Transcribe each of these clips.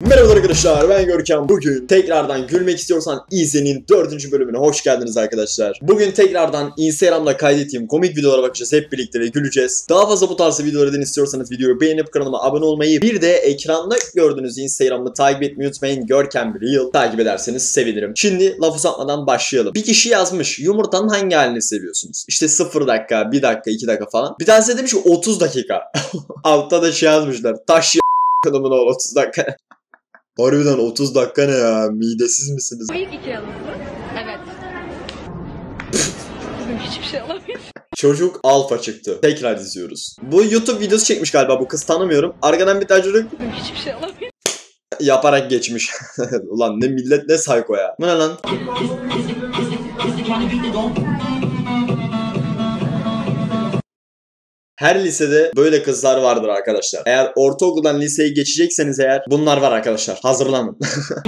Merhaba arkadaşlar, ben Görkem. Bugün tekrardan Gülmek İstiyorsan İzle'nin 4. bölümüne hoş geldiniz arkadaşlar. Bugün tekrardan Instagram'da kaydettiğim komik videolara bakacağız, hep birlikte ve güleceğiz. Daha fazla bu tarz videolardan istiyorsanız videoyu beğenip kanalıma abone olmayı, bir de ekranda gördüğünüz Instagram'ı takip etmeyi unutmayın. Görkem Real takip ederseniz sevinirim. Şimdi laf uzatmadan başlayalım. Bir kişi yazmış, yumurtanın hangi halini seviyorsunuz? İşte 0 dakika, 1 dakika, 2 dakika falan. Bir tanesi de demiş ki 30 dakika. Altta da şey yazmışlar, taş kanımın ol 30 dakika. Harbiden 30 dakika ne ya? Midesiz misiniz? Bu ilk 2 yalnız mı? Evet. Bugün hiçbir şey alamıyorum. Çocuk alfa çıktı. Tekrar izliyoruz. Bu YouTube videosu çekmiş galiba, bu kız tanımıyorum. Arkadan bir tane çocuk Bugün hiçbir şey alamıyorum. yaparak geçmiş. Ulan ne millet ne psycho ya. Bu ne lan? Her lisede böyle kızlar vardır arkadaşlar. Eğer ortaokuldan liseye geçecekseniz eğer bunlar var arkadaşlar. Hazırlanın.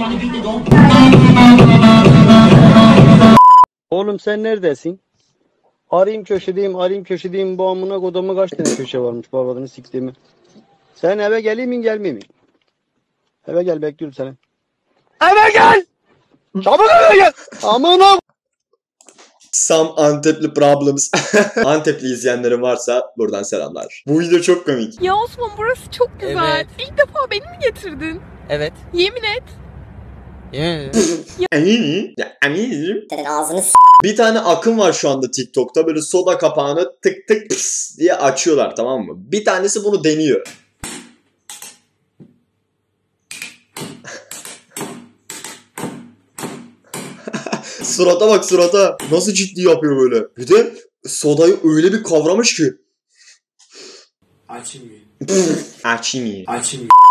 Oğlum sen neredesin? Arayayım köşedeyim bu amına kodama kaç tane köşe varmış babadını siktiğimi. Sen eve geleyim mi gelmeyeyim mi? Eve gel, bekliyorum seni. Eve gel! Çabuk eve gel! Amına! Some Antepli problems. Antepli izleyenlerim varsa buradan selamlar. Bu video çok komik. Ya Osman, burası çok güzel. Evet. İlk defa beni mi getirdin? Evet. Yemin et. Eminim. Ya eminim. Senin ağzını Bir tane akım var şu anda TikTok'ta, böyle soda kapağını tık tık pıs diye açıyorlar, tamam mı? Bir tanesi bunu deniyor. Surata bak, surata. Nasıl ciddi yapıyor böyle. Bir de sodayı öyle bir kavramış ki. Açayım mı? Açayım. Açayım mı?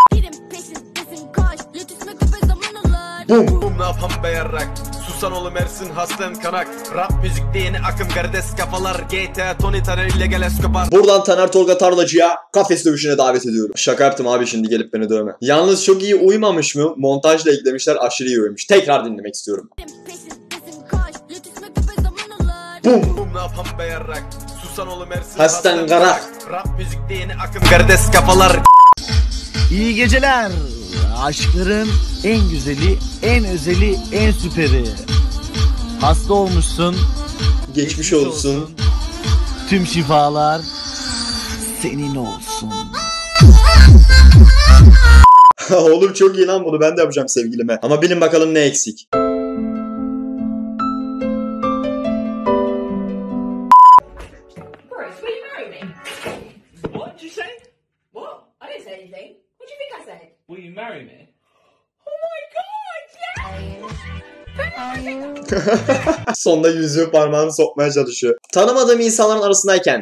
Bum. Ne yapan be yarrak? Susan oğlum Ersin Haslen Kanak. Rap müzikte yeni akım gardes kafalar. GTA Tony Taner illegal Escobar. Buradan Taner Tolga Tarlacı'ya kafes dövüşüne davet ediyorum. Şaka yaptım abi, şimdi gelip beni dövme. Yalnız çok iyi uymamış mı? Montajla eklemişler, aşırı iyi uymuş. Tekrar dinlemek istiyorum. Bum. Ne yapan be yarrak? Susan oğlum Ersin Haslen Kanak. Rap müzikte yeni akım gardes kafalar. İyi geceler. Aşkların en güzeli, en özeli, en süperi. Hasta olmuşsun. Geçmiş olsun. Tüm şifalar senin olsun. Oğlum çok iyi lan, bunu ben de yapacağım sevgilime. Ama bilin bakalım ne eksik. What did you say? What? I didn't say anything. What do you think I said? Will you marry me? Oh my god, yes! Sonunda yüzüğü parmağını sokmaya çalışıyor. Tanımadığım insanların arasındayken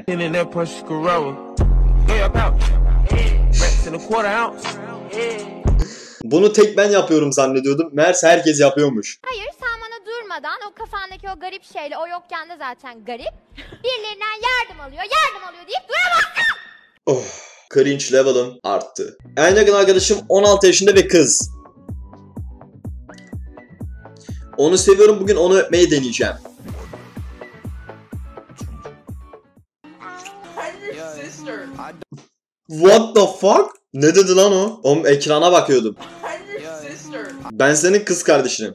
bunu tek ben yapıyorum zannediyordum. Meğerse herkes yapıyormuş. Hayır, sen bana durmadan o kafandaki o garip şeyle, o yokken de zaten garip, birilerinden yardım alıyor deyip duramazsın. Oh, cringe level'ım arttı. En yakın arkadaşım 16 yaşında ve kız. Onu seviyorum, bugün onu öpmeyi deneyeceğim. What the fuck? Ne dedi lan o? Oğlum ekrana bakıyordum. Ben senin kız kardeşinim.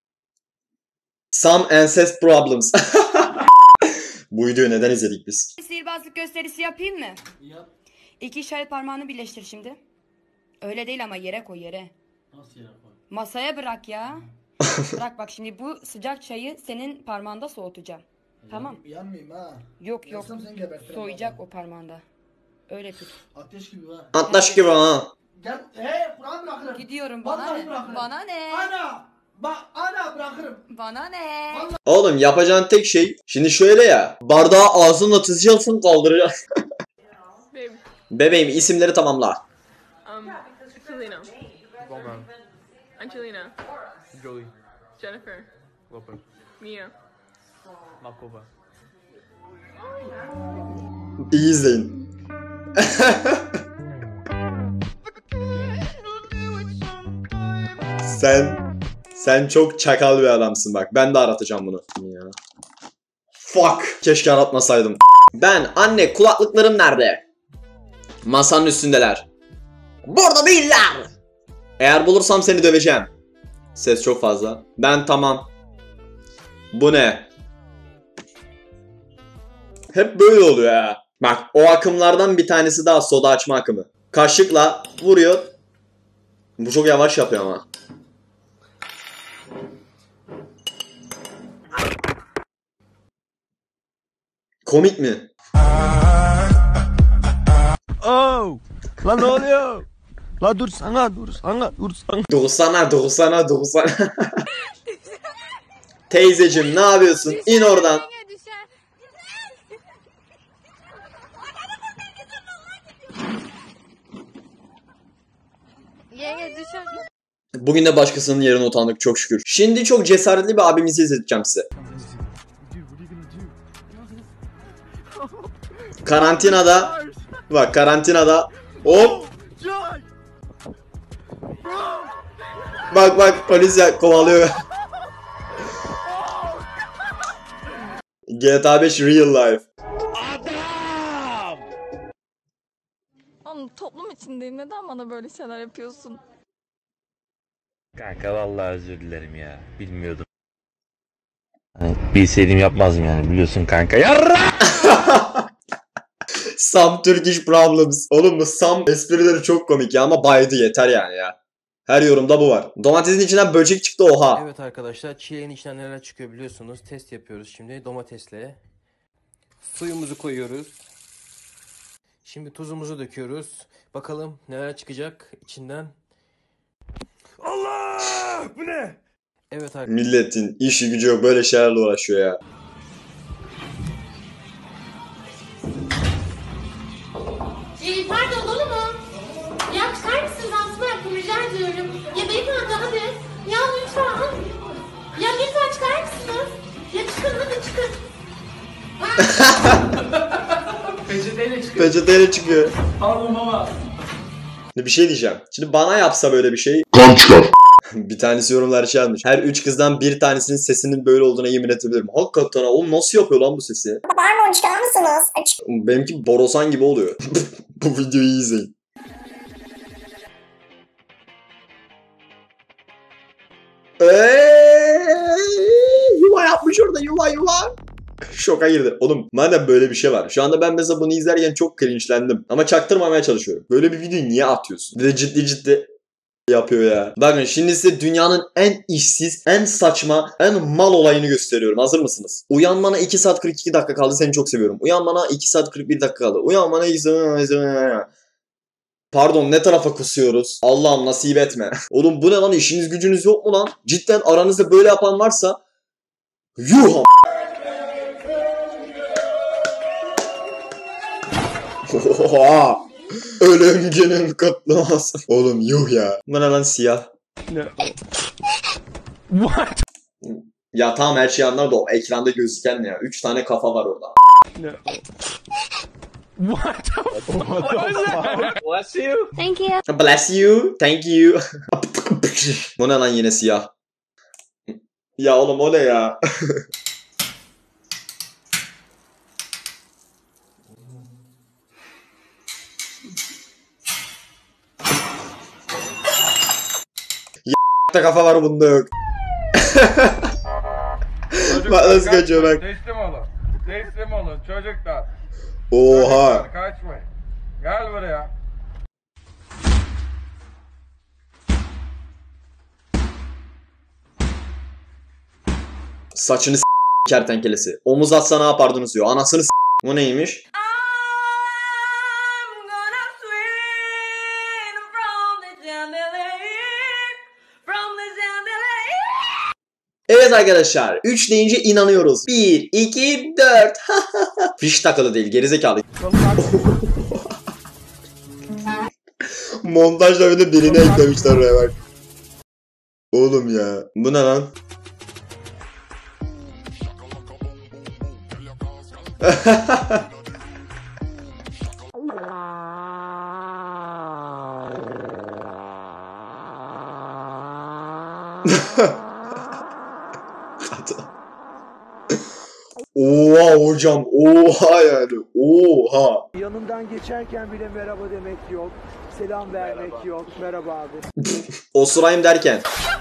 Some ancest problems. Bu videoyu neden izledik biz? Sihirbazlık gösterisi yapayım mı? Yap. İki işaret parmağını birleştir şimdi. Öyle değil ama, yere koy, yere. Nasıl yere koy? Masaya bırak ya. Bırak bak, şimdi bu sıcak çayı senin parmağında soğutacağım. Tamam. Yanmayayım ha. Yok. Yansam seni gebertirim Soğuyacak vallahi. o parmağında. Öyle tut. Ateş gibi ha. Atlaş gibi ha. Gel. Kur'an bırakırım. Gidiyorum, Vallahi bana ne? bırakırım. Bana ne? Ana. Ana bırakırım. Bana ne? Oğlum yapacağın tek şey, şimdi şöyle ya, bardağı ağzınla tutacaksın, kaldıracaksın. Bebeğim, isimleri tamamla. Angelina. Angelina. Joey. Jennifer. Lopez. Mia. Makova. İyi izleyin. Sen çok çakal bir adamsın bak. Ben de aratacağım bunu. Ya. Fuck. Keşke aratmasaydım. Ben, anne, kulaklıklarım nerede? Masanın üstündeler. Burada değiller. Eğer bulursam seni döveceğim. Ses çok fazla. Ben tamam. Bu ne? Hep böyle oluyor ya. Bak o akımlardan bir tanesi daha soda açma akımı. Kaşıkla vuruyor. Bu çok yavaş yapıyor ama. Komik mi? Oh! Lan ne oluyor? La dursana. Dursana. Teyzeciğim ne yapıyorsun? İn oradan. Bugün de başkasının yerine utandık çok şükür. Şimdi çok cesaretli bir abimizi izleteceğim size. Karantinada. Bak karantinada. Hop. Bak polis kovalıyor. GTA 5 real life. Oğlum toplum içindeyim. Neden bana böyle şeyler yapıyorsun? Kanka vallahi özür dilerim ya. Bilmiyordum. Hani bilseydim yapmazdım yani biliyorsun kanka. Yarra! Some Turkish problems. Oğlum bu Some esprileri çok komik ya ama baydı yeter yani ya. Her yorumda bu var. Domatesin içinden böcek çıktı oha. Evet arkadaşlar çileğin içinden neler çıkıyor biliyorsunuz. Test yapıyoruz şimdi domatesle. Suyumuzu koyuyoruz. Şimdi tuzumuzu döküyoruz. Bakalım neler çıkacak içinden. Allah! Bu ne? Evet arkadaşlar. Milletin işi gücü yok böyle şeylerle uğraşıyor ya. Pardon dolu mu? Ya çıkar mısınız altına yapın rica ediyorum. Ya beyefendi hadi. Ya lütfen. Ya lütfen çıkar mısınız? Ya çıkın hadi çıkın. Peçeteyle çıkıyor. Pardon baba. Bir şey diyeceğim. Şimdi bana yapsa böyle bir şey. Kan çıkar. Bir tanesi yorumlar şey yazmış. Her 3 kızdan bir tanesinin sesinin böyle olduğuna yemin edebilirim. Hakikaten oğlum nasıl yapıyor lan bu sesi? Pardon çıkar mısınız? Benimki borusan gibi oluyor. Bu videoyu iyi izleyin. Yuva yapmış orada yuva. Şoka girdi. Oğlum madem böyle bir şey var. Şu anda ben mesela bunu izlerken çok cringe'lendim. Ama çaktırmamaya çalışıyorum. Böyle bir videoyu niye atıyorsun? Bir de ciddi yapıyor ya. Bakın şimdi size dünyanın en işsiz, en saçma, en mal olayını gösteriyorum. Hazır mısınız? Uyanmana 2 saat 42 dakika kaldı. Seni çok seviyorum. Uyanmana 2 saat 41 dakika kaldı. Uyanmana 2 saat... Pardon ne tarafa kusuyoruz? Allah'ım nasip etme. Oğlum bu ne lan, işiniz gücünüz yok mu lan? Cidden aranızda böyle yapan varsa yuh. Oha! Ölüm günün kutlu olsun. Oğlum yuh ya. Bu ne lan siyah? What? Ya tamam her şey anlar da o ekranda gözüken ne ya? 3 tane kafa var orada. What the fuck? Bless you. Thank you. Bless you. Thank you. Bu ne lan yine siyah? Ya oğlum o ne ya? Ya kafa var bunda yok. Bak nasıl kaçıyor bak. Teslim olun. Teslim olun çocuklar. Oha. Çocuklar, kaçmayın. Gel buraya. Saçını kertenkelesi. Omuz atsa ne yapardınız diyor. Anasını Bu neymiş? Evet arkadaşlar 3 deyince inanıyoruz. 1, 2, 4. Fiş takılı değil gerizekalı. Montajla bir de birini eklemişler oraya bak. Oğlum ya. Bu ne lan? Oha hocam, oha yani, oha. Yanından geçerken bile merhaba demek yok, selam vermek yok, merhaba abi. Osurayım derken.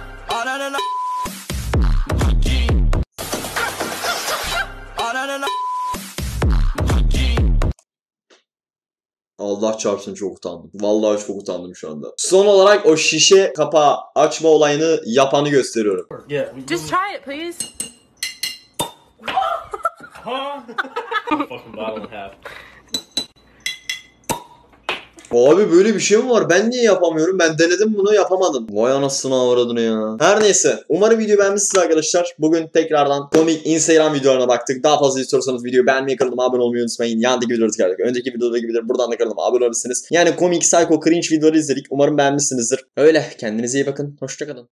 Allah çarpsın çok utandım. Vallahi çok utandım şu anda. Son olarak o şişe kapağı açma olayını yapanı gösteriyorum. Just try it, please. Abi böyle bir şey mi var? Ben niye yapamıyorum? Ben denedim bunu, yapamadım. Vay anasını avradını ya. Her neyse. Umarım videoyu beğenmişsiniz arkadaşlar. Bugün tekrardan komik Instagram videolarına baktık. Daha fazla istiyorsanız videoyu beğenmeyi, kanalıma abone olmayı unutmayın. Yandaki videoları tıklayarak. Önceki videoda gibidir. Buradan da kanalıma abone olabilirsiniz. Yani komik, psycho, cringe videoları izledik. Umarım beğenmişsinizdir. Öyle. Kendinize iyi bakın. Hoşçakalın.